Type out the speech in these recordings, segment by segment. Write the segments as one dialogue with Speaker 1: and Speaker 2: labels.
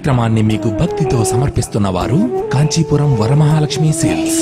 Speaker 1: కార్యక్రమాన్ని మీకు భక్తితో సమర్పిస్తున్న వారు కాంచీపురం వరమహాలక్ష్మి సేల్స్.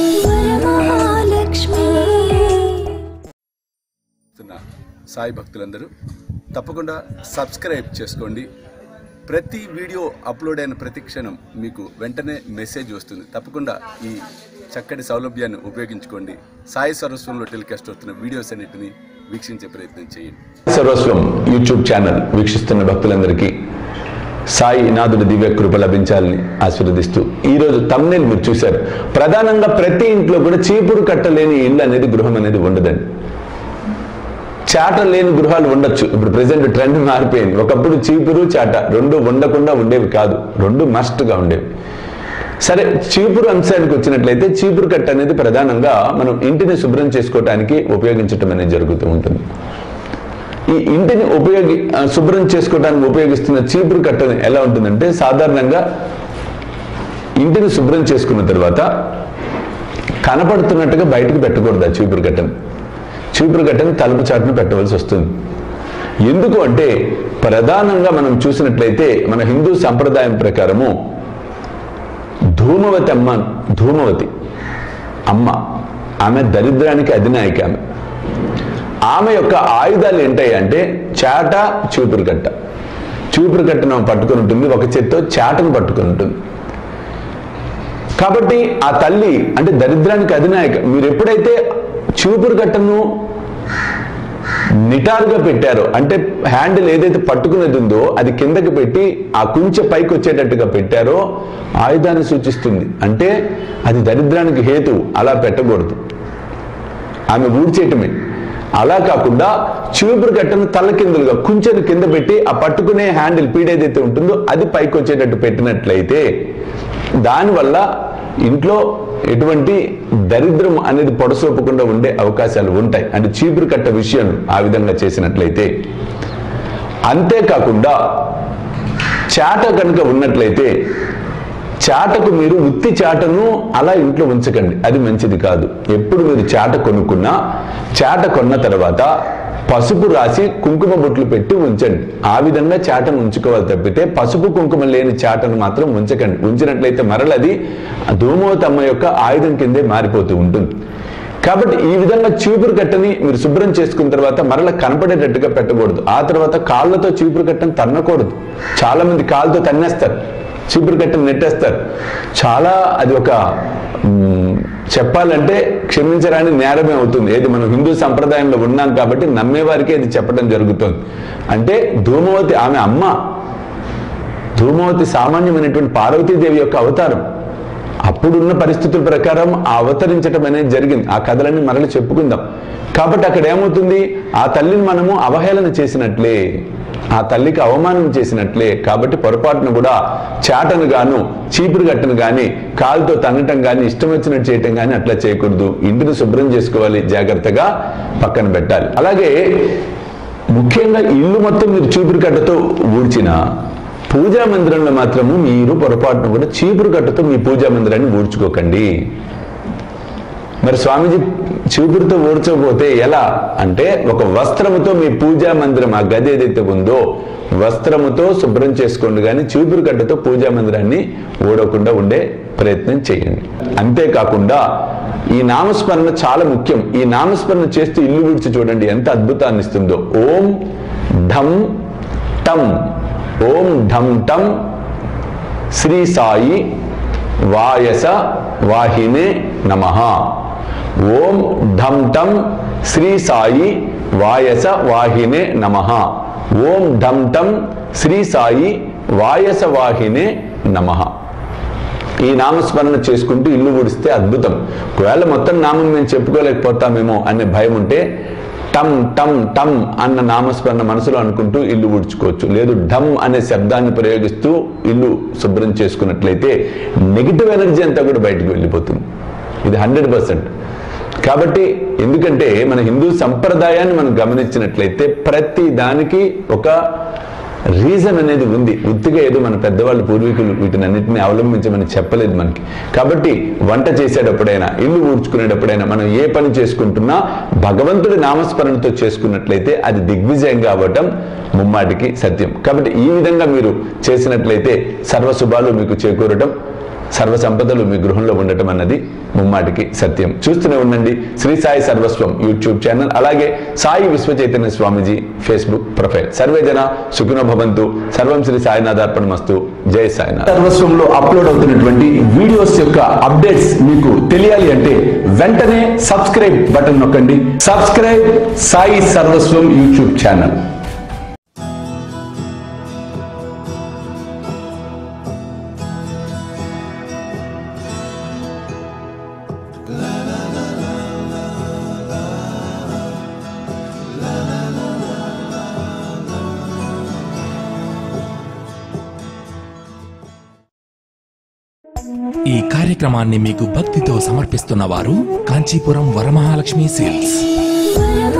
Speaker 2: సాయి భక్తులందరూ తప్పకుండా సబ్స్క్రైబ్ చేసుకోండి. ప్రతి వీడియో అప్లోడ్ అయిన ప్రతి క్షణం మీకు వెంటనే మెసేజ్ వస్తుంది. తప్పకుండా ఈ చక్కటి సౌలభ్యాన్ని ఉపయోగించుకోండి. సాయి సర్వస్వంలో టెలికాస్ట్ అవుతున్న వీడియోస్ అన్నిటిని వీక్షించే ప్రయత్నం చేయండి.
Speaker 3: సర్వస్వం యూట్యూబ్ ఛానల్ వీక్షిస్తున్న భక్తులందరికీ సాయి నాథుడి దివ్య కృప లభించాలని ఆశీర్వదిస్తూ ఈరోజు థంబ్నెయిల్ మీరు చూశారు. ప్రధానంగా ప్రతి ఇంట్లో కూడా చీపురు కట్టలేని ఇల్లు అనేది, గృహం అనేది ఉండదండి. చాట లేని గృహాలు ఉండొచ్చు. ఇప్పుడు ప్రెసెంట్ ట్రెండ్ మారిపోయింది. ఒకప్పుడు చీపురు చాట రెండు ఉండకుండా ఉండేవి కాదు, రెండు మస్ట్గా ఉండేవి. సరే, చీపురు అంశానికి వచ్చినట్లయితే చీపురు కట్ట అనేది ప్రధానంగా మనం ఇంటిని శుభ్రం చేసుకోవడానికి ఉపయోగించటం అనేది జరుగుతూ ఉంటుంది. ఈ ఇంటిని శుభ్రం చేసుకోవడానికి ఉపయోగిస్తున్న చీపురు కట్టని ఎలా ఉంటుందంటే, సాధారణంగా ఇంటిని శుభ్రం చేసుకున్న తర్వాత కనపడుతున్నట్టుగా బయటకు పెట్టకూడదు. చీపురు కట్టని తలుపు చాటును పెట్టవలసి వస్తుంది. ఎందుకు అంటే, ప్రధానంగా మనం చూసినట్లయితే మన హిందూ సంప్రదాయం ప్రకారము ధూమవతి అమ్మ, ఆమె దరిద్రానికి అధినాయిక. ఆమె యొక్క ఆయుధాలు ఏంటంటే చాట, చీపురు కట్టను పట్టుకుని ఉంటుంది, ఒక చేత్తో చాటను పట్టుకుని ఉంటుంది. కాబట్టి ఆ తల్లి అంటే దరిద్రానికి అధినాయక. మీరు ఎప్పుడైతే చీపురు కట్టను నిటారుగా పెట్టారో, అంటే హ్యాండిల్ ఏదైతే పట్టుకునేది ఉందో అది కిందకి పెట్టి ఆ కుంచె పైకి వచ్చేటట్టుగా పెట్టారో ఆయుధాన్ని సూచిస్తుంది. అంటే అది దరిద్రానికి హేతువు. అలా పెట్టకూడదు, ఆమె ఊడ్చేయటమే. అలా కాకుండా చీపురు కట్టను తల కిందలుగా కుంచెను కింద పెట్టి ఆ పట్టుకునే హ్యాండిల్ పీడ ఏదైతే ఉంటుందో అది పైకి వచ్చేటట్టు పెట్టినట్లయితే దానివల్ల ఇంట్లో ఎటువంటి దరిద్రం అనేది పొడసోపకుండా ఉండే అవకాశాలు ఉంటాయి. అంటే చీపురు కట్ట విషయం ఆ విధంగా చేసినట్లయితే. అంతేకాకుండా చాట కనుక ఉన్నట్లయితే చాటకు మీరు ఉత్తి చాటను అలా ఇంట్లో ఉంచకండి, అది మంచిది కాదు. ఎప్పుడు మీరు చాట కొనుక్కున్నా చాట కొన్న తర్వాత పసుపు రాసి కుంకుమ బొట్లు పెట్టి ఉంచండి. ఆ విధంగా చాటను ఉంచుకోవాలి తప్పితే పసుపు కుంకుమ లేని చాటను మాత్రం ఉంచకండి. ఉంచినట్లయితే మరలది ధూమవతమ్మ యొక్క ఆయుధం కిందే మారిపోతూ ఉంటుంది. కాబట్టి ఈ విధంగా చీపురు కట్టని మీరు శుభ్రం చేసుకున్న తర్వాత మరల కనపడేటట్టుగా పెట్టకూడదు. ఆ తర్వాత కాళ్ళతో చీపురు కట్టను తన్నకూడదు. చాలా మంది కాళ్ళతో తన్నేస్తారు, చీపురు కట్టను నెట్టేస్తారు. చాలా అది ఒక చెప్పాలంటే క్షమించరాని నేరమే అవుతుంది. ఏది మనం హిందూ సంప్రదాయంలో ఉన్నాం కాబట్టి నమ్మేవారికి అది చెప్పడం జరుగుతుంది. అంటే ధూమవతి ఆమె అమ్మ, ధూమవతి సామాన్యమైనటువంటి పార్వతీదేవి యొక్క అవతారం. అప్పుడున్న పరిస్థితుల ప్రకారం ఆ అవతరించడం అనేది జరిగింది. ఆ కథలన్నీ మరలి చెప్పుకుందాం. కాబట్టి అక్కడ ఏమవుతుంది, ఆ తల్లిని మనము అవహేళన చేసినట్లే, ఆ తల్లికి అవమానం చేసినట్లే. కాబట్టి పొరపాటును కూడా చాటను గాను చీపురు కట్టను కానీ కాలుతో తన్నటం కానీ ఇష్టం వచ్చినట్టు చేయటం కానీ అట్లా చేయకూడదు. ఇంటిని శుభ్రం చేసుకోవాలి, జాగ్రత్తగా పక్కన పెట్టాలి. అలాగే ముఖ్యంగా ఇల్లు మొత్తం మీరు చీపురు కట్టతో ఊడ్చిన పూజా మందిరంలో మాత్రము మీరు పొరపాటును కూడా చీపురు కట్టతో మీ పూజా మందిరాన్ని ఊడ్చుకోకండి. మరి స్వామీజీ చీపురుతో ఊడ్చకపోతే ఎలా అంటే, ఒక వస్త్రముతో మీ పూజా మందిరం ఆ గది ఏదైతే ఉందో వస్త్రముతో శుభ్రం చేసుకోండి, కానీ చీపురు కట్టతో పూజా మందిరాన్ని ఊడకుండా ఉండే ప్రయత్నం చేయండి. అంతేకాకుండా ఈ నామస్మరణ చాలా ముఖ్యం. ఈ నామస్మరణ చేస్తూ ఇల్లు విడిచి చూడండి ఎంత అద్భుతాన్ని ఇస్తుందో. ఓం ఢం టం, ఓం ఢం టం శ్రీ సాయి వాయస వాహినే నమః. ఓం ఢం టం శ్రీ సాయి వాయస వాహినే నమః. ఓం ఢం టం శ్రీ సాయి వాయస వాహినే నమః. ఈ నామస్మరణ చేసుకుంటూ ఇల్లు ఊడిస్తే అద్భుతం. ఒకవేళ మొత్తం నామం మేము చెప్పుకోలేకపోతామేమో అనే భయం ఉంటే టం టం టం అన్న నామస్మరణ మనసులో అనుకుంటూ ఇల్లు ఊడ్చుకోవచ్చు. లేదు ఢమ్ అనే శబ్దాన్ని ప్రయోగిస్తూ ఇల్లు శుభ్రం చేసుకున్నట్లయితే నెగిటివ్ ఎనర్జీ అంతా కూడా బయటకు వెళ్ళిపోతుంది. ఇది 100%. కాబట్టి ఎందుకంటే మన హిందూ సంప్రదాయాన్ని మనం గమనించినట్లయితే ప్రతి దానికి ఒక రీజన్ అనేది ఉంది. ఉత్తిగా ఏదో మన పెద్దవాళ్ళు పూర్వీకులు వీటినన్నింటినీ అవలంబించమని చెప్పలేదు మనకి. కాబట్టి వంట చేసేటప్పుడైనా, ఇల్లు ఊడ్చుకునేటప్పుడైనా, మనం ఏ పని చేసుకుంటున్నా భగవంతుడి నామస్మరణతో చేసుకున్నట్లయితే అది దిగ్విజయంగా అవ్వటం ముమ్మాటికి సత్యం. కాబట్టి ఈ విధంగా మీరు చేసినట్లయితే సర్వశుభాలు మీకు చేకూరటం, సర్వ సంపదలు మీ గృహంలో ఉండటం అన్నది ముమ్మాటికి సత్యం. చూస్తూనే ఉండండి శ్రీ సాయి సర్వస్వం యూట్యూబ్ ఛానల్, అలాగే సాయి విశ్వచైతన్య స్వామీజీ ఫేస్బుక్ ప్రొఫైల్. సర్వేజన సుఖినో భవంతు. సర్వం శ్రీ సాయినాథార్పణమస్తు. జై సాయినాథ్. సర్వస్వంలో అప్లోడ్ అవుతున్నటువంటి వీడియోస్ యొక్క అప్డేట్స్ మీకు తెలియాలి అంటే వెంటనే సబ్స్క్రైబ్ బటన్ నొక్కండి. Subscribe Sai Sarvasvam YouTube channel.
Speaker 1: ఈ కార్యక్రమాన్ని మీకు భక్తితో సమర్పిస్తున్న వారు కాంచీపురం వరమహాలక్ష్మి సిల్క్స్.